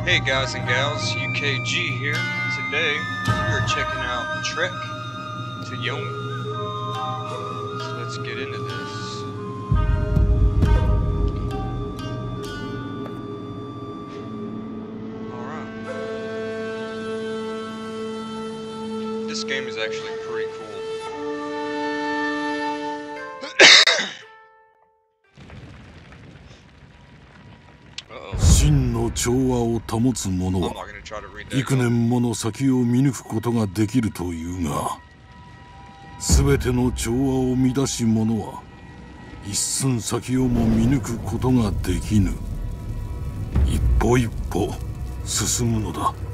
Hey guys and gals, UKG here. Today we are checking out Trek to Yomi. So let's get into this. Alright. This game is actually pretty cool. Uh-oh. 真の調和を保つ者は I'm not gonna try to read that. 幾年もの先を見抜くことができるというが、すべての調和を乱し者は一寸先をも見抜くことができぬ。一歩一歩進むのだ。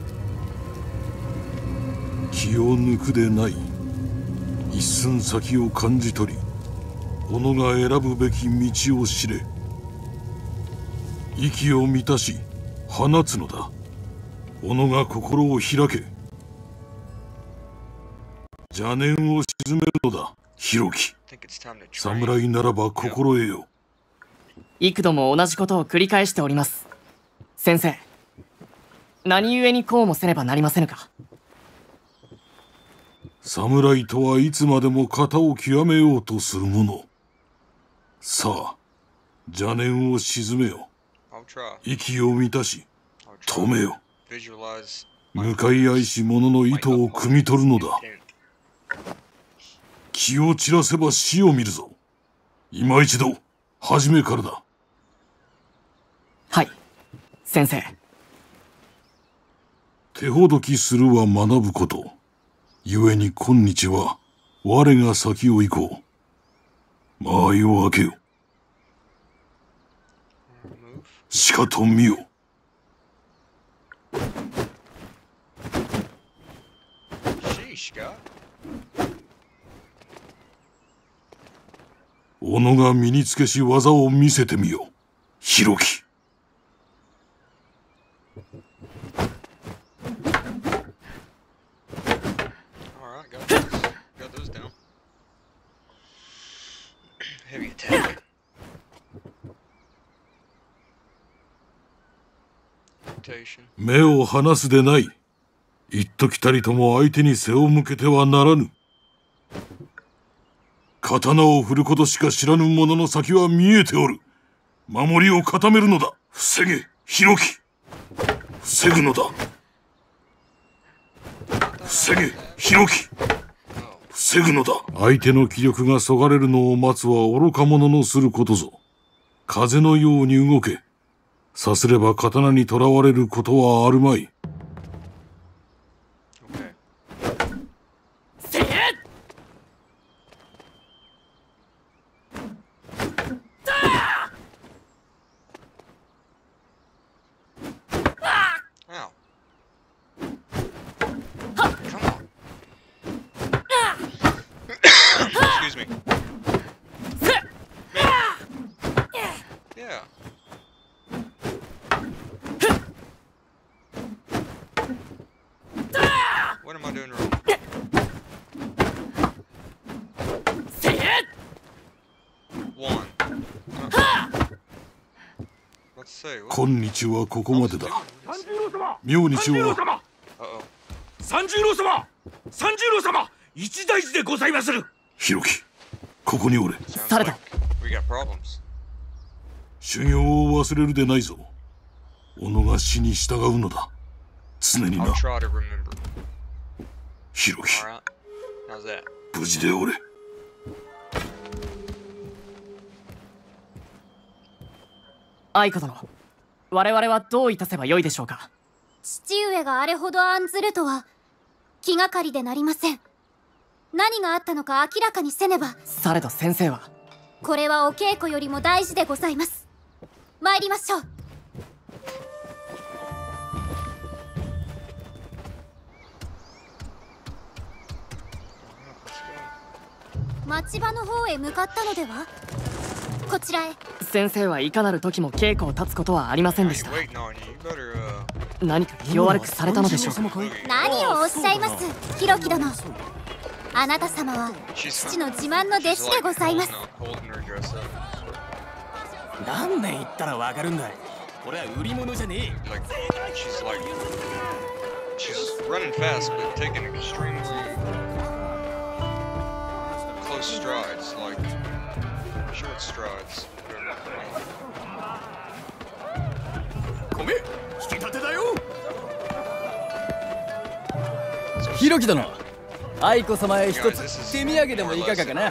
気を抜くでない。一寸先を感じ取り、己が選ぶべき道を知れ。息を満たし放つのだ。己が心を開け。邪念を鎮めるのだ。弘樹。侍ならば心得よ。 幾度も同じことを繰り返しております。先生、何故にこうもせねばなりませぬか。 侍とはいつまでも型を極めようとするもの。さあ、邪念を鎮めよ。息を満たし止めよ。向かい合いし者の意図を汲み取るのだ。気を散らせば死を見るぞ。今一度初めからだ。 はい、先生。 手ほどきするは学ぶこと。故に今日は我が先を行こう。間合いを開けよ。しかと見よ。己が身につけし技を見せてみよ。弘樹。目を離すでない。一時たりとも相手に背を向けてはならぬ。刀を振ることしか知らぬ者の先は見えておる。守りを固めるのだ。防げ、弘樹。防ぐのだ。防げ、弘樹。防ぐのだ。相手の気力がそがれるのを待つは愚か者のすることぞ。風のように動け。さすれば刀にとらわれることはあるまい。今日はここまでだ。明日は三十郎様、三十郎様、一大事でございまする。 弘樹、ここにおれ。 された。 修行を忘れるでないぞ。己が死に従うのだ。常にな。弘樹、無事でおれ。 愛子殿、我々はどういたせばよいでしょうか。 父上があれほど案ずるとは気がかりでなりません。何があったのか明らかにせねば。 されど先生は。 これはお稽古よりも大事でございます。参りましょう。町場の方へ向かったのでは。こちらへ。 先生はいかなる時も稽古を立つことはありませんでした。何か気を悪くされたのでしょうか。 何をおっしゃいます、弘樹殿。あなた様は父の自慢の弟子でございます。 何年言ったらわかるんだい。 she's running fast, but taking extremely close strides, like short strides. 米、引き立てだよ。ひろき殿、愛子様へ一つ手土産でもいかがかな。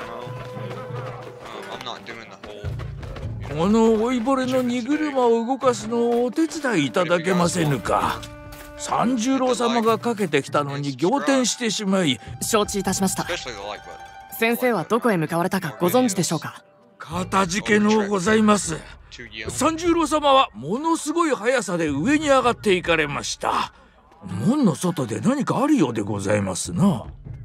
この老いぼれの荷車を動かすのをお手伝いいただけませぬか。三十郎様がかけてきたのに仰天してしまい。 承知いたしました。先生はどこへ向かわれたかご存知でしょうか。 かたじけのうございます。三十郎様はものすごい速さで上に上がっていかれました。門の外で何かあるようでございますな。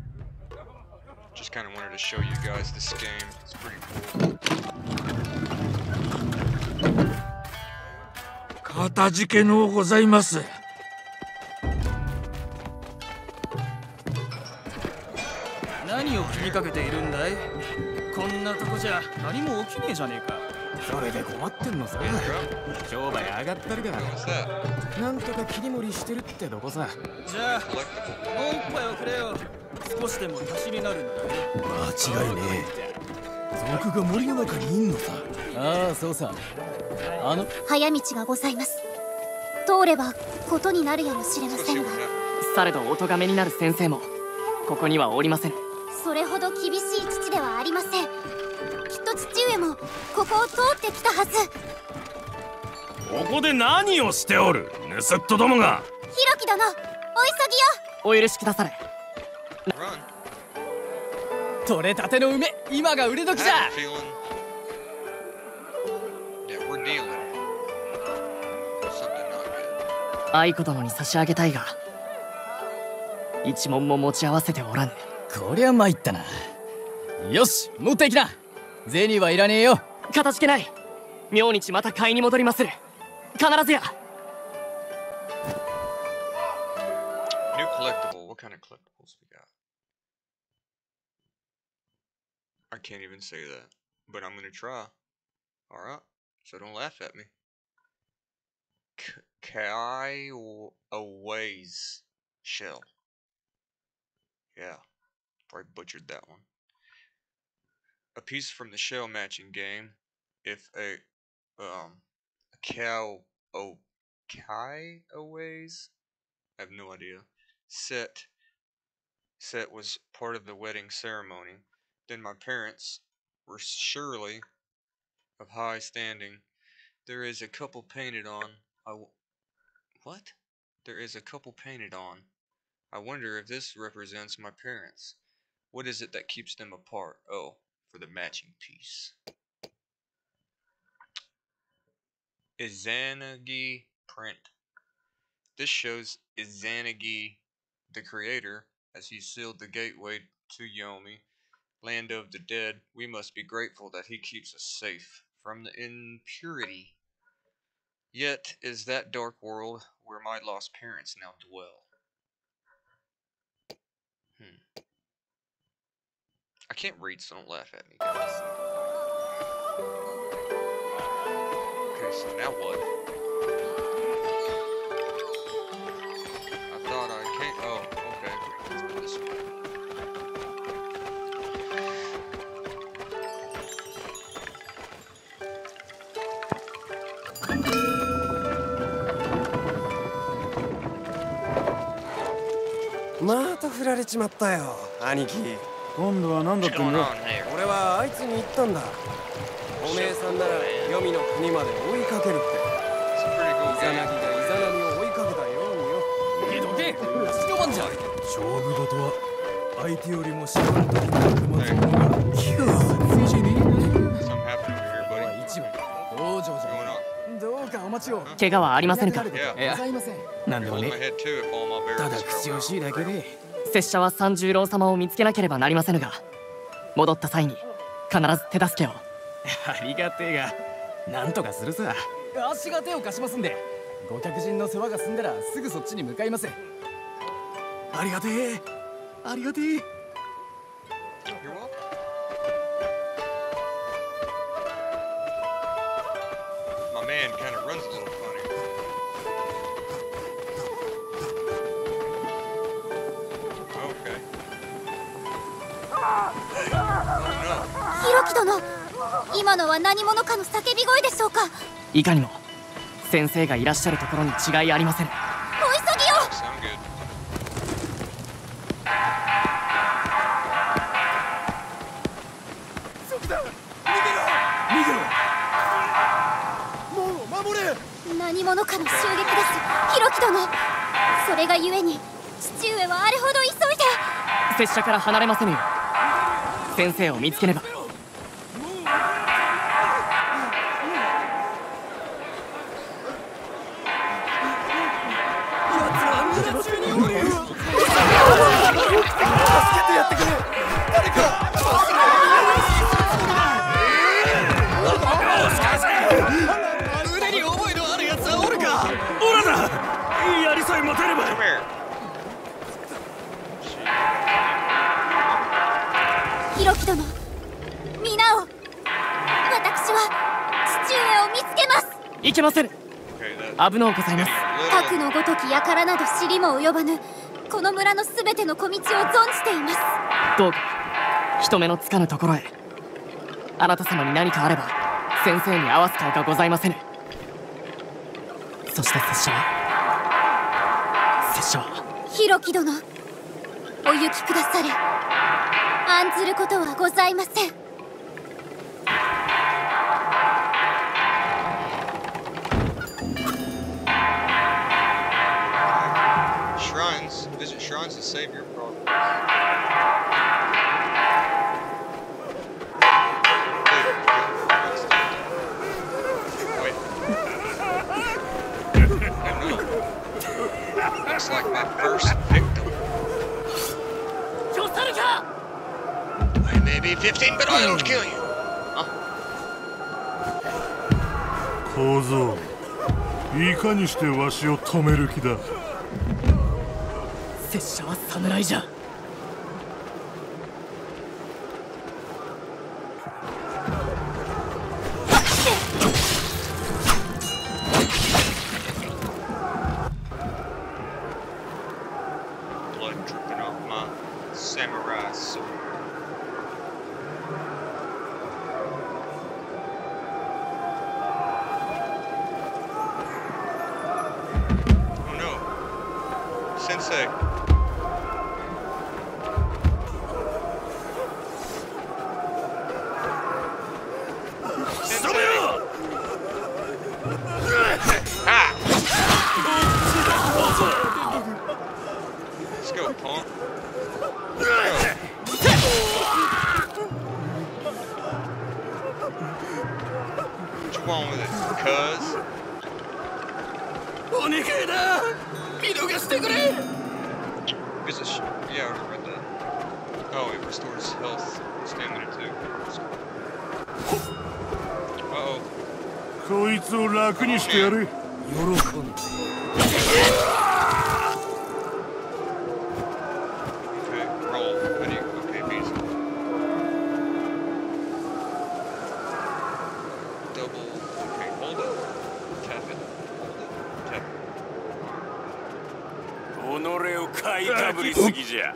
かたじけのうございます。 何を気にかけているんだい。こんなとこじゃ何も起きねえじゃねえか。それで困ってんのさ。商売上がったるからなんとか切り盛りしてるってとこさ。じゃあもう一杯をくれよ。少しでも足しになるんだ。 間違いねえ。賊が森の中にいんのさ。 ああ、そうさ。 早道がございます。通ればことになるやもしれませんが。 されどお咎めになる先生もここにはおりません。 それほど厳しい父ではありません。きっと父上もここを通ってきたはず。 ここで何をしておる、盗人どもが。 ひろき殿、お急ぎよ。 お許しくだされ。 取れたての梅、今が売れ時じゃ。 愛子殿に差し上げたいが一文も持ち合わせておらぬ。 こりゃ参ったな。よし、持っていきな。銭はいらねえよ。 かたじけない。明日また買いに戻りまする。必ずや。 New collectible. What kind of collectibles we got? I can't even say that, but I'm gonna try. Alright, so don't laugh at me. Kai Away's shell. Yeah, probably butchered that one. A piece from the shell matching game. If a cow Kai Away's, I have no idea. Set was part of the wedding ceremony. Then my parents were surely of high standing. There is a couple painted on. What? There is a couple painted on. I wonder if this represents my parents. What is it that keeps them apart? Oh, for the matching piece. Izanagi print. This shows Izanagi, the creator, as he sealed the gateway to Yomi, land of the dead. We must be grateful that he keeps us safe from the impurity. Yet is that dark world where my lost parents now dwell. I can't read, so don't laugh at me, guys. Okay, so now what? I thought I can't. Oh, okay. Let's go this way. また振られちまったよ、兄貴。今度は何だってんだ。俺はあいつに言ったんだ。おめえさんなら黄泉の国まで追いかけるって。イザナギがイザナミを追いかけたようによ。 どけ、白番じゃ。 勝負事は相手よりも知らん時に悪魔つもりがキューついじねえ。 一番道場じゃ。どうかお待ちを。 怪我はありませんか。 ございません。なんでもね。ただ口惜しいだけで。 拙者は三十郎様を見つけなければなりませぬが、戻った際に必ず手助けを。 ありがてえが、なんとかするさ。足が手を貸しますんで、ご客人の世話が済んだらすぐそっちに向かいます。ありがてえ、ありがてえ。 My man kind of runs a little funny. 樹殿、今のは何者かの叫び声でしょうか。 いかにも先生がいらっしゃるところに違いありません。 お急ぎを。何者かの襲撃です、弘樹殿。それがゆえに父上はあれほど急いで。 拙者から離れませぬよ。先生を見つけねば。 弘樹殿、皆を。私は父上を見つけます。 いけませぬ。危のうございます。 核のごとき輩など知りも及ばぬこの村のすべての小道を存じています。 どうか人目のつかぬところへ。あなた様に何かあれば先生に合わす顔がございませぬ。そして拙者は弘樹殿、お行きくだされ。案ずることはございません。 Shrines, visit shrines to save your progress. Wait. Looks like my first victim. I may be 15, but I don't kill you. 小僧、いかにしてわしを止める気だ。 拙者は侍じゃ。 Blood dripping off my samurai sword. Oh no. Sensei. Let's go, punk. What you want with it, cuz? Yeah, I already read that. Oh, it restores health, stamina too. Uh-oh. こいつを楽にしてやれ。喜んで。 Okay, roll. How do you? Okay, beats. Double. Okay, hold it. Tap it. Hold it. Tap it. 己を買いかぶりすぎじゃ。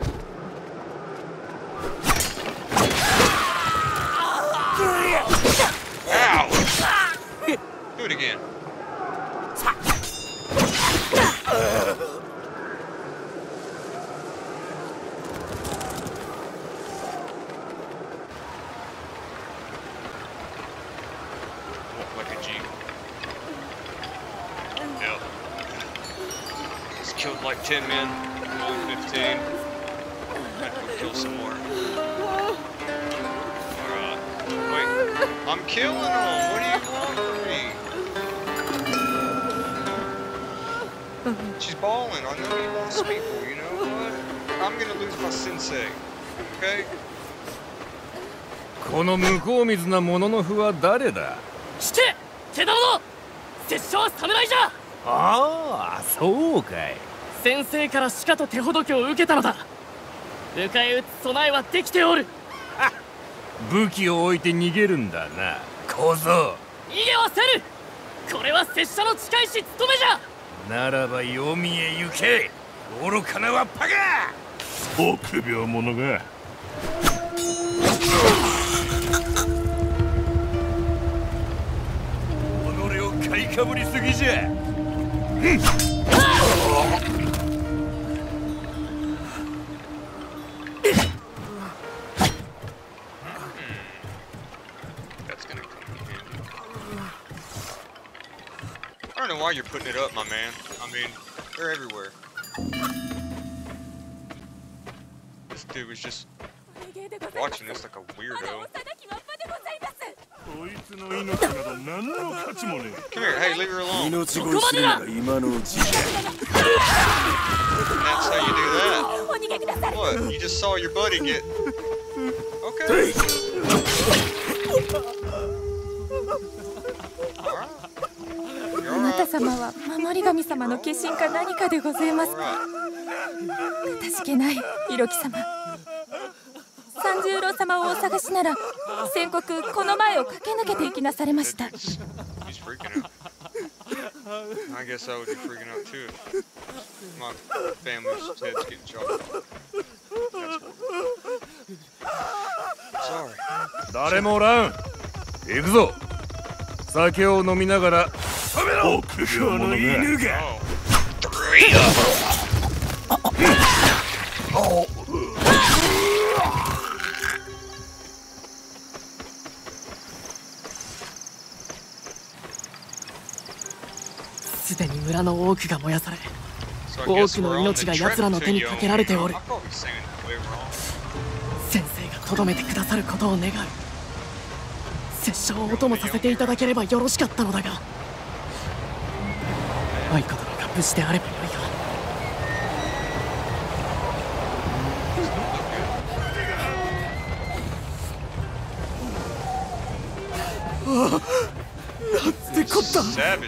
Ow! Do it again. Walk like a G. Yep. He's killed like 10 men. Only 15. Have to go kill some more. Alright. Wait. I'm killing them! What do you want from me? She's balling. I know you lost people, you know what? I'm gonna lose my sensei. Okay? この向こう水なもののふは誰だ。 して、手玉殿。拙者は侍じゃ。 ああ、そうかい。 先生からしかと手ほどきを受けたのだ。迎え撃つ備えはできておる。 武器を置いて逃げるんだな、小僧。 逃げはせぬ。これは拙者の近いし務めじゃ。 ならば黄泉へ行け、愚かなわっぱが。 臆病者が。 買いかぶりすぎじゃ。 I don't know why you're putting it up, my man. I mean, they're everywhere. This dude was just watching this like a weirdo. Come here, hey, leave her alone. That's how you do that. What? You just saw your buddy get... Okay. Alright. あなた様は守り神様の化身か何かでございますか。かたじけない色木様。三十郎様をお探しなら先刻この前を駆け抜けていきなされました。 I guess I would be freaking out too. My family's heads getting chopped off. Sorry. 誰もおらん。行くぞ。酒を飲みながら。この犬が。 すでに村の多くが燃やされ、多くの命が奴らの手にかけられておる。先生がとどめてくださることを願う。拙者をお供させていただければよろしかったのだが、愛子殿が無事であればよいが。 なんてこった。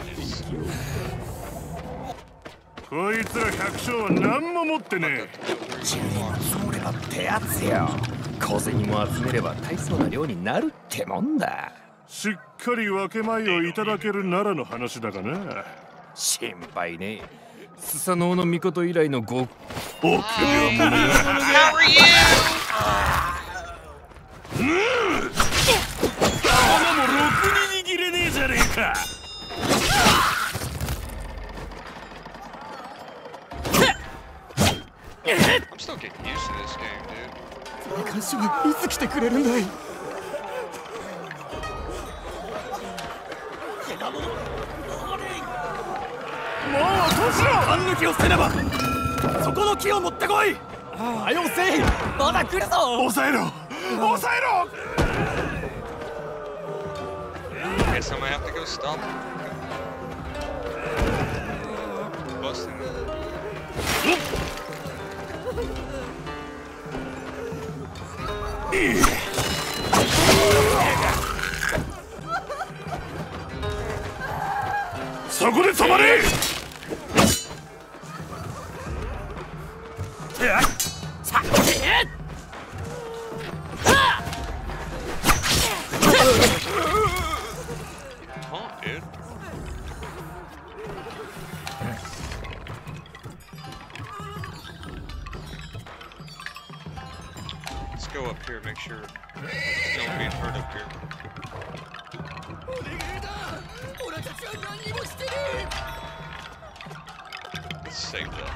こいつら百姓は何も持ってねえ。 10人積もればってやつよ。小銭も集めれば大層な量になるってもんだ。 しっかり分け前をいただけるならの話だがな。 心配ねえ。スサノオノミコト以来のご臆病者が。 頭もろくに握れねえじゃねえか。 I'm still getting used to this game, dude. 監視はいつ来てくれるんだい。もうどうしろ。勘抜きをせねば。そこの木を持ってこい。はよせい。まだ来るぞ。 抑えろ。抑えろ。 Guess I'm gonna have to go stop busting it. そこで止まれ。 Let's go up here, make sure it's not being hurt up here. Let's save that.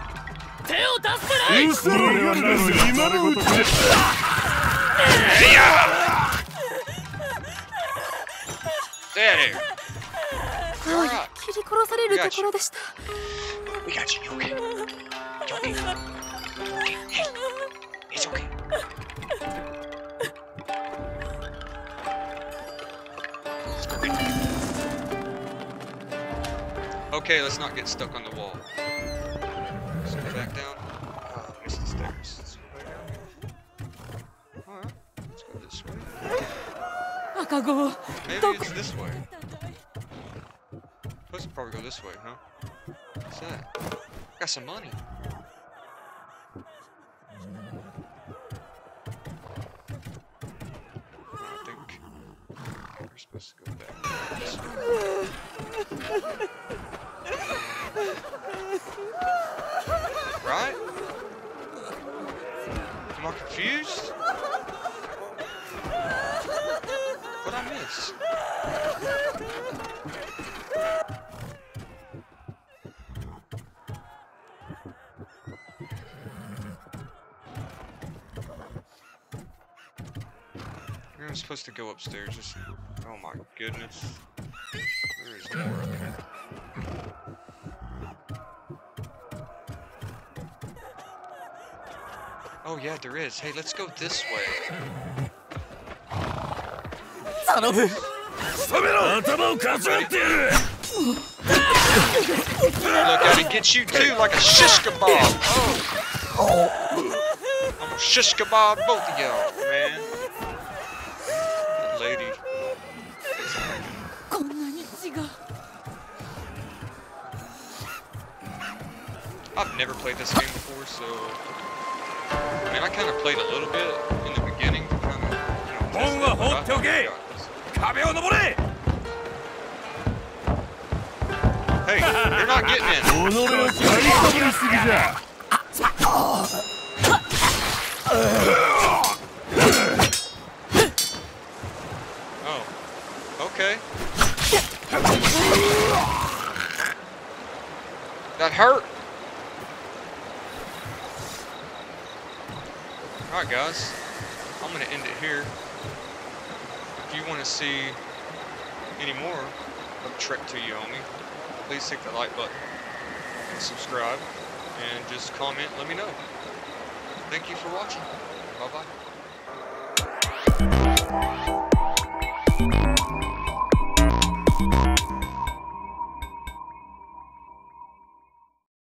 Stay out of here. はい、切り殺されるところでした。 We got you. You okay? You okay? Hey, it's okay. Okay, let's not get stuck on the wall. Let's go back down. Oh, I missed the stairs. Let's go back down here. Alright, let's go this way. Maybe it's this way. Supposed to probably go this way, huh? What's that? Got some money. I think we're supposed to go back this way. Right? Am I confused? What'd I miss? I'm supposed to go upstairs. Just, oh my goodness. There is more of it. Oh yeah, there is. Hey, let's go this way. Look, I can get you too, like a shish kebab. Oh. I'm gonna shish kebab both of y'all, man. That lady. I've never played this game before, so I mean, I kind of played a little bit in the beginning, kind of, you know, hey, you're not getting in. Oh, okay. That hurt. Alright guys, I'm going to end it here. If you want to see any more of Trek to Yomi, please hit the like button and subscribe and just comment, let me know. Thank you for watching. Bye bye.